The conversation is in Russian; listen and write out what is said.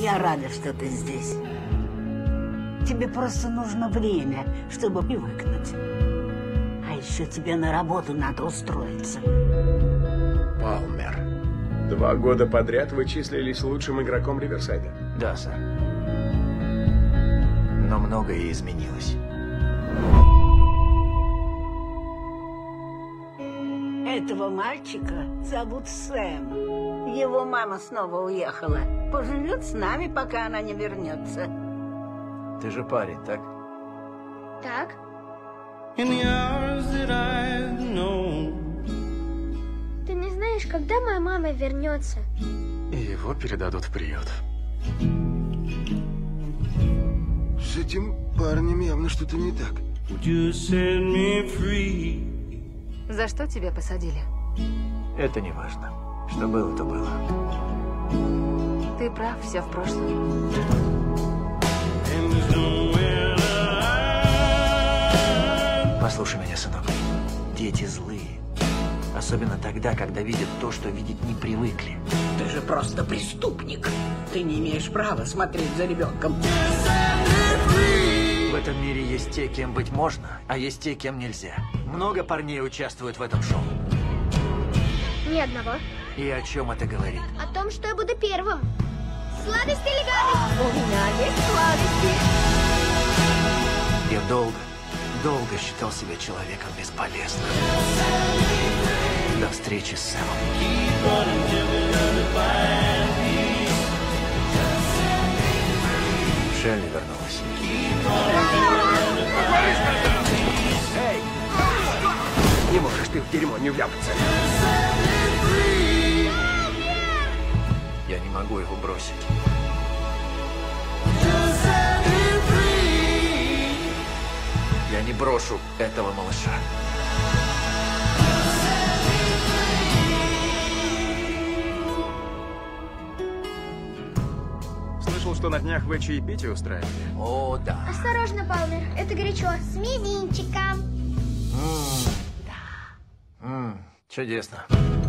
Я рада, что ты здесь. Тебе просто нужно время, чтобы привыкнуть. А еще тебе на работу надо устроиться. Палмер. 2 года подряд вы числились лучшим игроком Риверсайда. Да, сэр. Но многое изменилось. Этого мальчика зовут Сэм. Его мама снова уехала. Поживет с нами, пока она не вернется. Ты же парень, так? Так? In the hours that I've known. Ты не знаешь, когда моя мама вернется? И его передадут в приют. С этим парнем явно что-то не так. Would you set me free? За что тебя посадили? Это не важно. Что было, то было. Ты прав, все в прошлом. And there's nowhere to hide. Послушай меня, сынок. Дети злые. Особенно тогда, когда видят то, что видеть не привыкли. Ты же просто преступник. Ты не имеешь права смотреть за ребенком. В этом мире есть те, кем быть можно, а есть те, кем нельзя. Много парней участвуют в этом шоу. Ни одного. И о чем это говорит? О том, что я буду первым. Сладости или гадость? У меня есть сладости. Я долго считал себя человеком бесполезным. До встречи с Сэмом. Шелли вернулась. Эй! Не можешь ты в дерьмо не вляпаться. Я не могу его бросить. Я не брошу этого малыша. Слышал, что на днях вы чаепитие устраивали. О, да. Осторожно, Палмер. Это горячо. С мизинчиком. Чудесно.